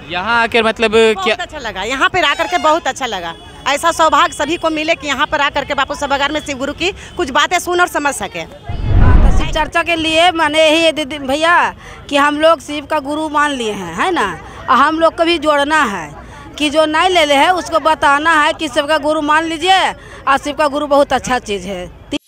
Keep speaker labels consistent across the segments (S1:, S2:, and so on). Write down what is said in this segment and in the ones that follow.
S1: यहाँ आकर मतलब क्या
S2: अच्छा लगा, यहाँ पर आकर के बहुत अच्छा लगा। ऐसा सौभाग्य सभी को मिले कि यहाँ पर आकर के बापू सभागार में शिव गुरु की कुछ बातें सुन और समझ सके।
S3: तो शिव चर्चा के लिए मैंने यही दीदी भैया कि हम लोग शिव का गुरु मान लिए हैं, है ना। और हम लोग को भी जोड़ना है कि जो नहीं ले है उसको बताना है कि शिव का गुरु मान लीजिए, और शिव का गुरु बहुत अच्छा चीज़ है।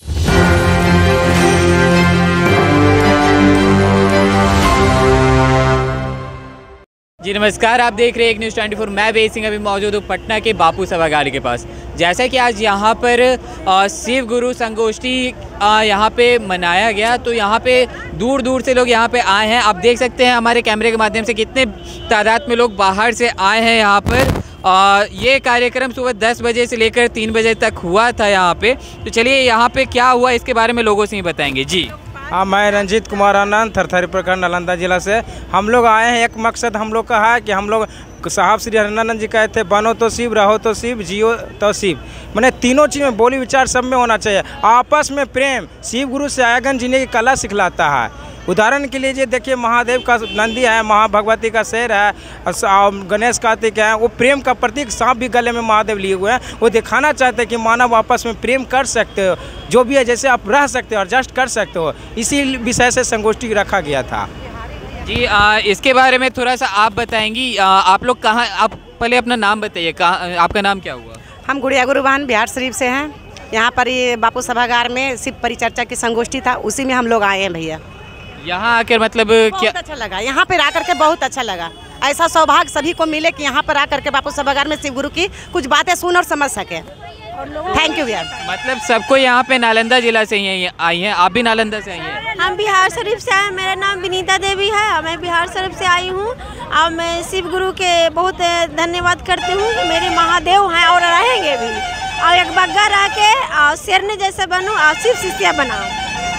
S1: जी नमस्कार, आप देख रहे हैं एक न्यूज़ 24। मैं बेस सिंह अभी मौजूद हूँ पटना के बापू सभागार के पास। जैसा कि आज यहाँ पर शिव गुरु संगोष्ठी यहाँ पे मनाया गया, तो यहाँ पे दूर दूर से लोग यहाँ पे आए हैं। आप देख सकते हैं हमारे कैमरे के माध्यम से कितने तादाद में लोग बाहर से आए हैं यहाँ पर। ये कार्यक्रम सुबह 10 बजे से लेकर 3 बजे तक हुआ था यहाँ पे। तो चलिए यहाँ पे क्या हुआ इसके बारे में लोगों से ही बताएंगे। जी
S4: हाँ, मैं रंजीत कुमार आनंद, थरथरी प्रखंड नालंदा जिला से। हम लोग आए हैं, एक मकसद हम लोग का है कि हम लोग साहब श्री हरिनंदन जी कहते थे, बनो तो शिव, रहो तो शिव, जियो तो शिव। मैंने तीनों चीज़ में बोली विचार सब में होना चाहिए। आपस में प्रेम शिव गुरु से आयगन जीने की कला सिखलाता है। उदाहरण के लिए देखिए, महादेव का नंदी है, महाभगवती का शेर है, गणेश कार्तिक है। वो प्रेम का प्रतीक सांप भी गले में महादेव लिए हुए हैं। वो दिखाना चाहते हैं कि मानव आपस में प्रेम कर सकते हो, जो भी है जैसे आप रह सकते हो, एडजस्ट कर सकते हो। इसी विषय से संगोष्ठी रखा गया था।
S1: जी इसके बारे में थोड़ा सा आप बताएंगी। आप लोग कहाँ, आप पहले अपना नाम बताइए, कहाँ आपका नाम क्या हुआ?
S2: हम गुड़िया गुरुबान बिहार शरीफ से हैं। यहाँ पर ये बापू सभागार में शिव परिचर्चा की संगोष्ठी था, उसी में हम लोग आए हैं भैया।
S1: यहाँ आकर मतलब क्या
S2: अच्छा लगा, यहाँ पर आकर के बहुत अच्छा लगा। ऐसा सौभाग्य सभी को मिले कि यहाँ पर आकर के बापू सभागार में शिव गुरु की कुछ बातें सुन और समझ सके। थैंक यू भैया।
S1: मतलब सबको यहाँ पे नालंदा जिला से ही आई हैं? आप भी नालंदा से आई हैं?
S5: हम बिहार शरीफ से आए। मेरा नाम विनीता देवी है, मैं बिहार शरीफ से आई हूँ। और मैं शिव गुरु के बहुत धन्यवाद करती हूँ। मेरे महादेव हैं और रहेंगे भी। और एक बग्गा रह के और शेरनी जैसे बनूँ और शिव शिष्या बनाऊँ।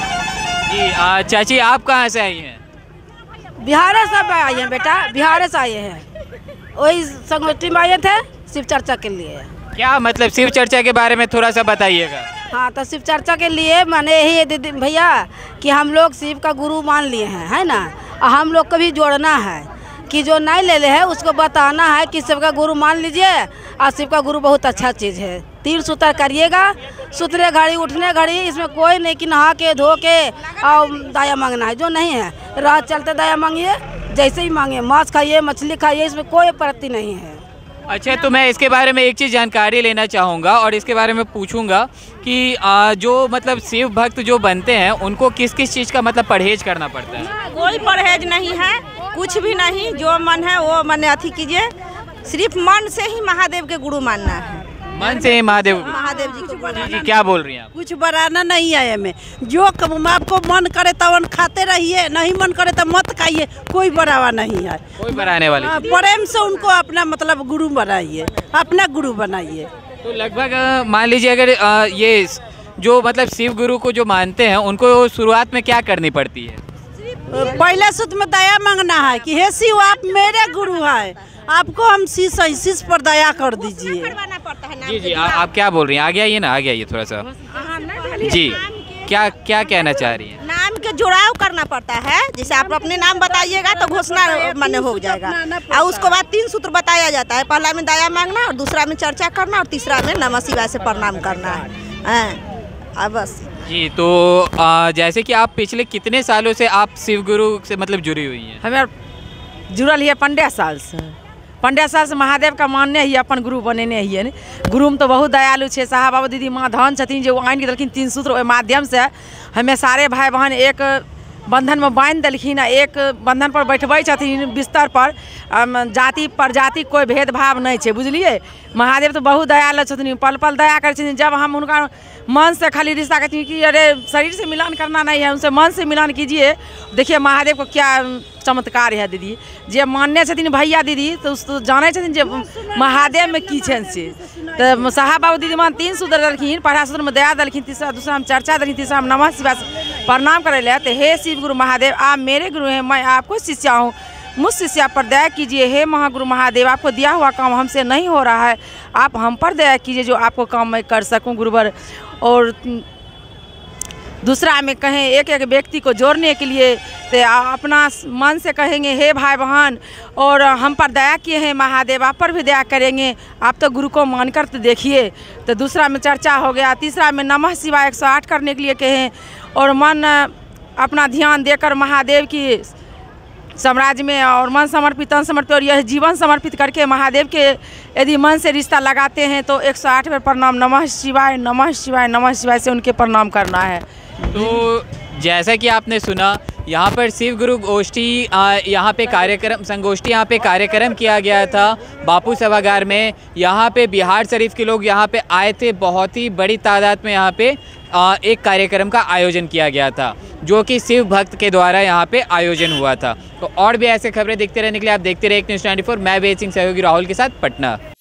S1: जी चाची, आप कहाँ से आई हैं?
S3: बिहार से आए हैं बेटा, बिहार से आए हैं। वही संगोष्ठी में आए थे शिव चर्चा के लिए।
S1: क्या मतलब शिव चर्चा के बारे में थोड़ा सा बताइएगा।
S3: हाँ, तो शिव चर्चा के लिए मैंने यही दीदी भैया कि हम लोग शिव का गुरु मान लिए हैं, है ना। और हम लोग को भी जोड़ना है कि जो नहीं ले है उसको बताना है कि शिव का गुरु मान लीजिए, और शिव का गुरु बहुत अच्छा चीज़ है। 3 सूत्र करिएगा, सुतने घड़ी उठने घड़ी, इसमें कोई नहीं कि नहा के धो के और दया मांगना है। जो नहीं है राह चलते दया मांगिए, जैसे ही मांगे मांस खाइए, मछली खाइए, इसमें कोई आपत्ति नहीं है।
S1: अच्छा, तो मैं इसके बारे में एक चीज़ जानकारी लेना चाहूँगा और इसके बारे में पूछूंगा कि जो मतलब शिव भक्त जो बनते हैं उनको किस किस चीज़ का मतलब परहेज करना पड़ता है?
S6: कोई परहेज नहीं है, कुछ भी नहीं। जो मन है वो मन अथी कीजिए। सिर्फ मन से ही महादेव के गुरु मानना है।
S1: मन से ही महादेव
S6: जी
S1: जी क्या बोल रही हैं आप?
S6: कुछ बढ़ाना नहीं है हमें। जो आपको मन करे तब खाते रहिए, नहीं मन करे तब मत खाइए। कोई बढ़ावा नहीं है,
S1: कोई बढ़ाने वाली
S6: प्रेम से उनको अपना मतलब गुरु बनाइए, अपना गुरु बनाइए।
S1: तो लगभग मान लीजिए अगर ये जो मतलब शिव गुरु को जो मानते हैं उनको शुरुआत में क्या करनी पड़ती है?
S6: पहले सुध में दया मांगना है कि हे शिव आप मेरे गुरु हैं, आपको हम शीश पर दया कर दीजिए।
S1: जी जी आप क्या बोल रही हैं? आगे आइए ना, आगे आइए थोड़ा सा। जी क्या क्या कहना चाह रही हैं?
S6: नाम के जुड़ाव करना पड़ता है। जैसे आप अपने नाम बताइएगा तो घोषणा मान्य हो जाएगा। और उसके बाद 3 सूत्र बताया जाता है। पहला में दया मांगना, और दूसरा में चर्चा करना, और तीसरा में नमः शिवाय से प्रणाम करना है। बस
S1: जी तो जैसे कि आप पिछले कितने सालों से आप शिव गुरु से मतलब जुड़ी हुई हैं?
S7: हमें जुड़ल है 15 साल से। 15 साल से महादेव का मानने ही अपन गुरु बनेने ही। गुरु में तो बहुत दयालु है। साहब बाबू दीदी माँ धन छथिन जो आन के देलखिन 3 सूत्र, ओहि माध्यम से हमें सारे भाई बहन एक बंधन में बांध देलखिन। एक बंधन पर बैठबै छथिन बिस्तर पर। जाति प्रजाति कोई भेदभाव नहीं है, बुझलिए। महादेव तो बहुत दयालु छथिन, पल पल दया कर छथिन। जब हम उनका मन से खाली रिश्ता कहते हैं कि अरे शरीर से मिलन करना नहीं है, उनसे मन से मिलन कीजिए। देखिए महादेव को क्या चमत्कार है दीदी। जे मानने छथिन भैया दीदी तो जाने छथिन जे महादेव में की छन से। तो साहब बाबू दीदी मान 3 सूत्र देलखिन। पहला सूत्र में दया देलखिन, दूसरा में चर्चा देलखिन, तीसरा में नमः शिवाय प्रणाम करे ले। तो हे शिव गुरु महादेव, आप मेरे गुरु हैं, मैं आपको शिष्या हूँ, मुझ शिष्या पर दया कीजिए। हे महागुरु महादेव, आपको दिया हुआ काम हमसे नहीं हो रहा है, आप हम पर दया कीजिए जो आपको काम मैं कर सकूं गुरुवर। और दूसरा में कहें एक एक व्यक्ति को जोड़ने के लिए, तो अपना मन से कहेंगे हे भाई बहन, और हम पर दया किए हैं महादेव, आप पर भी दया करेंगे, आप तो गुरु को मानकर तो देखिए। तो दूसरा में चर्चा हो गया। तीसरा में नमः शिवाय 108 करने के लिए कहें, और मन अपना ध्यान देकर महादेव की साम्राज्य में और मन समर्पित, तन समर्पित और यह जीवन समर्पित करके महादेव के यदि मन से रिश्ता लगाते हैं तो 108 बार प्रणाम नमः शिवाय नमः शिवाय नमः शिवाय से उनके प्रणाम करना है।
S1: तो जैसा कि आपने सुना, यहाँ पर शिव गुरु गोष्ठी यहाँ पे कार्यक्रम संगोष्ठी यहाँ पे कार्यक्रम किया गया था बापू सभागार में। यहाँ पे बिहार शरीफ के लोग यहाँ पे आए थे, बहुत ही बड़ी तादाद में यहाँ पे एक कार्यक्रम का आयोजन किया गया था जो कि शिव भक्त के द्वारा यहाँ पे आयोजन हुआ था। तो और भी ऐसे खबरें देखते रहने के लिए आप देखते रहे एक न्यूज़ 24। मैं वेद सिंह सहयोगी राहुल के साथ पटना।